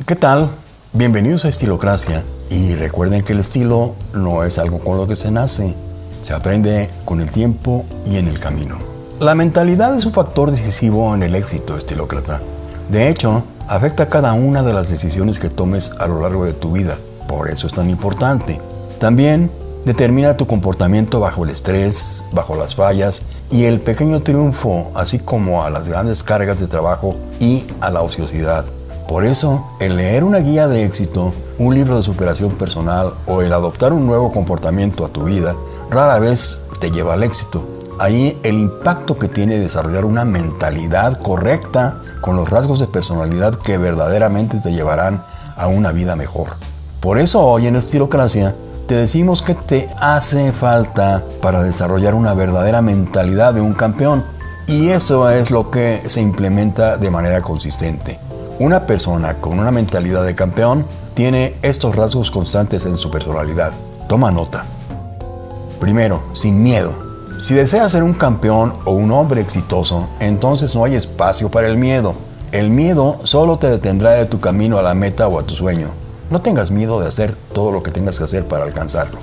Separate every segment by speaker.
Speaker 1: ¿Qué tal? Bienvenidos a Estilocracia. Y recuerden que el estilo no es algo con lo que se nace, se aprende con el tiempo y en el camino. La mentalidad es un factor decisivo en el éxito, estilócrata. De hecho, afecta a cada una de las decisiones que tomes a lo largo de tu vida. Por eso es tan importante. También determina tu comportamiento bajo el estrés, bajo las fallas y el pequeño triunfo, así como a las grandes cargas de trabajo y a la ociosidad. Por eso, el leer una guía de éxito, un libro de superación personal o el adoptar un nuevo comportamiento a tu vida, rara vez te lleva al éxito. Ahí el impacto que tiene desarrollar una mentalidad correcta con los rasgos de personalidad que verdaderamente te llevarán a una vida mejor. Por eso hoy en Estilocracia te decimos que te hace falta para desarrollar una verdadera mentalidad de un campeón. Y eso es lo que se implementa de manera consistente. Una persona con una mentalidad de campeón tiene estos rasgos constantes en su personalidad. Toma nota. Primero, sin miedo. Si deseas ser un campeón o un hombre exitoso, entonces no hay espacio para el miedo. El miedo solo te detendrá de tu camino a la meta o a tu sueño. No tengas miedo de hacer todo lo que tengas que hacer para alcanzarlo.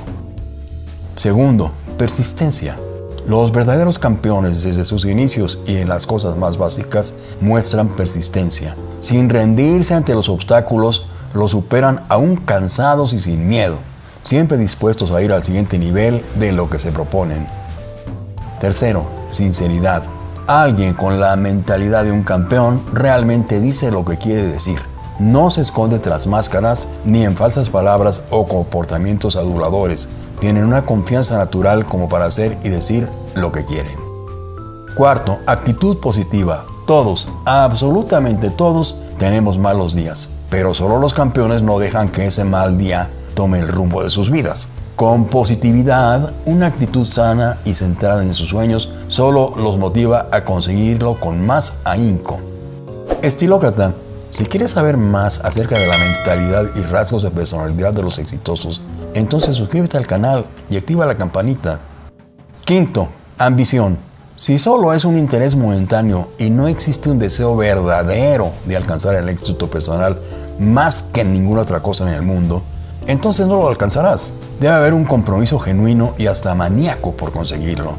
Speaker 1: Segundo, persistencia. Los verdaderos campeones desde sus inicios y en las cosas más básicas muestran persistencia. Sin rendirse ante los obstáculos, los superan aún cansados y sin miedo, siempre dispuestos a ir al siguiente nivel de lo que se proponen. Tercero, sinceridad. Alguien con la mentalidad de un campeón realmente dice lo que quiere decir. No se esconde tras máscaras ni en falsas palabras o comportamientos aduladores. Tienen una confianza natural como para hacer y decir lo que quieren. Cuarto, actitud positiva. Todos, absolutamente todos, tenemos malos días, pero solo los campeones no dejan que ese mal día tome el rumbo de sus vidas. Con positividad, una actitud sana y centrada en sus sueños solo los motiva a conseguirlo con más ahínco. Estilócrata, si quieres saber más acerca de la mentalidad y rasgos de personalidad de los exitosos, entonces suscríbete al canal y activa la campanita. Quinto, ambición. Si solo es un interés momentáneo y no existe un deseo verdadero de alcanzar el éxito personal más que ninguna otra cosa en el mundo, entonces no lo alcanzarás. Debe haber un compromiso genuino y hasta maníaco por conseguirlo.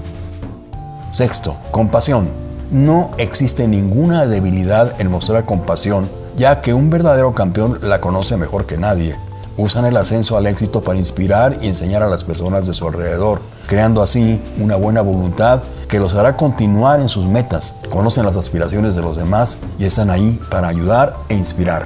Speaker 1: Sexto, compasión. No existe ninguna debilidad en mostrar compasión, ya que un verdadero campeón la conoce mejor que nadie. Usan el ascenso al éxito para inspirar y enseñar a las personas de su alrededor, creando así una buena voluntad que los hará continuar en sus metas. Conocen las aspiraciones de los demás y están ahí para ayudar e inspirar.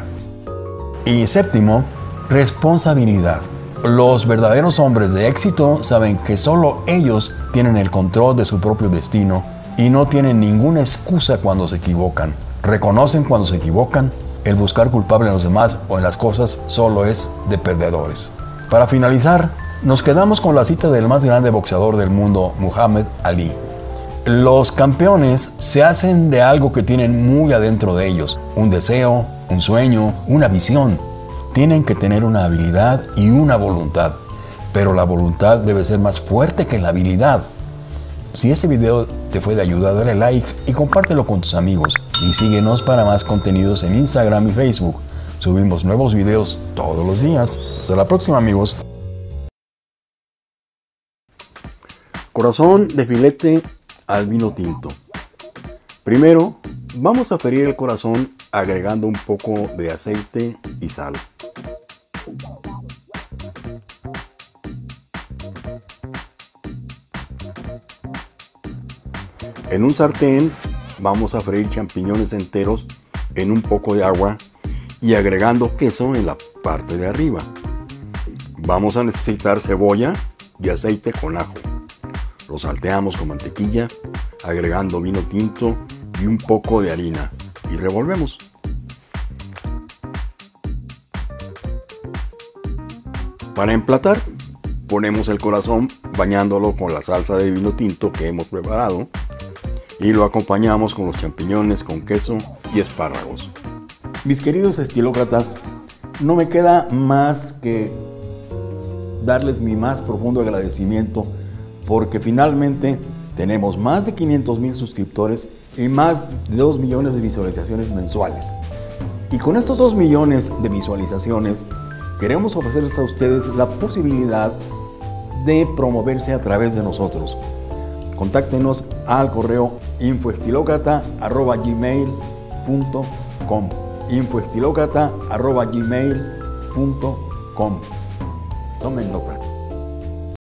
Speaker 1: Y séptimo, responsabilidad. Los verdaderos hombres de éxito saben que solo ellos tienen el control de su propio destino y no tienen ninguna excusa cuando se equivocan. Reconocen cuando se equivocan. El buscar culpable en los demás o en las cosas solo es de perdedores. Para finalizar, nos quedamos con la cita del más grande boxeador del mundo, Muhammad Ali. Los campeones se hacen de algo que tienen muy adentro de ellos. Un deseo, un sueño, una visión. Tienen que tener una habilidad y una voluntad. Pero la voluntad debe ser más fuerte que la habilidad. Si ese video te fue de ayuda, dale like y compártelo con tus amigos. Y síguenos para más contenidos en Instagram y Facebook. Subimos nuevos videos todos los días. Hasta la próxima, amigos. Corazón de filete al vino tinto. Primero, vamos a freír el corazón agregando un poco de aceite y sal. En un sartén vamos a freír champiñones enteros en un poco de agua y agregando queso en la parte de arriba. Vamos a necesitar cebolla y aceite con ajo. Lo salteamos con mantequilla, agregando vino tinto y un poco de harina y revolvemos. Para emplatar, ponemos el corazón bañándolo con la salsa de vino tinto que hemos preparado y lo acompañamos con los champiñones con queso y espárragos. Mis queridos estilócratas, no me queda más que darles mi más profundo agradecimiento porque finalmente tenemos más de 500,000 suscriptores y más de 2 millones de visualizaciones mensuales. Y con estos 2 millones de visualizaciones, queremos ofrecerles a ustedes la posibilidad de promoverse a través de nosotros. Contáctenos al correo infoestilocrata@gmail.com infoestilocrata@gmail.com. Tomen nota.